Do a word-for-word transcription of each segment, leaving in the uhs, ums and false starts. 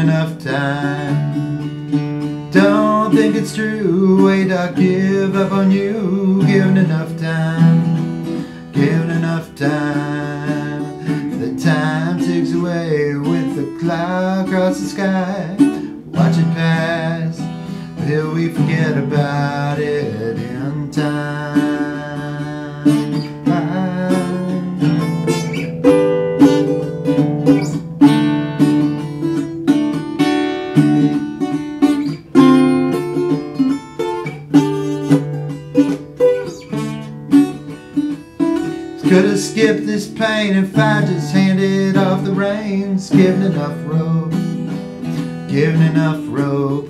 enough time. Don't think it's true, wait, I'll give up on you. Given enough time, given enough time. The time ticks away with the cloud across the sky. Watch it pass, till we forget about it in time. Could've skipped this pain if I just handed off the reins. Given enough rope, given enough rope.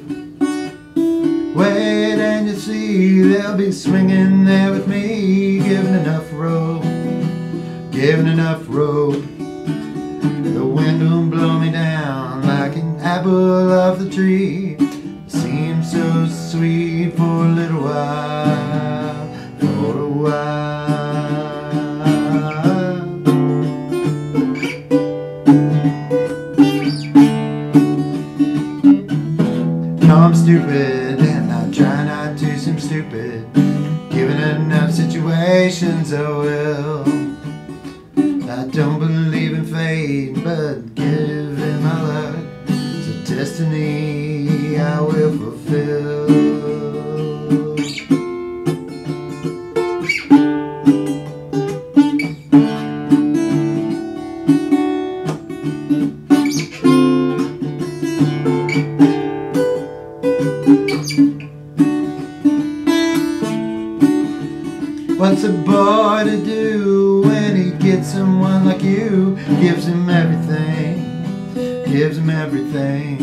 Wait and you see they'll be swinging there with me. Given enough rope, given enough rope. The wind will blow me down like an apple off the tree. It seems so sweet for a little while, for a while. I'm stupid and I try not to seem stupid. Given enough situations, oh well. I don't believe in fate, but given my luck, it's a destiny I will fulfill. What's a boy to do when he gets someone like you? Gives him everything, gives him everything.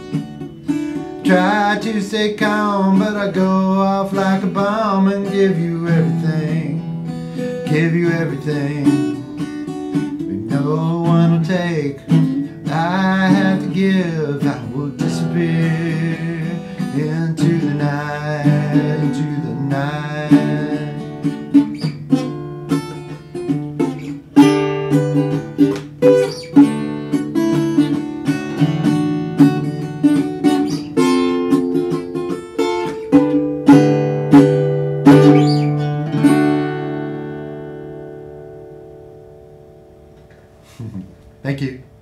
Try to stay calm, but I go off like a bomb and give you everything, give you everything. But no one will take, I have to give. I will disappear into the night, into the night. Thank you.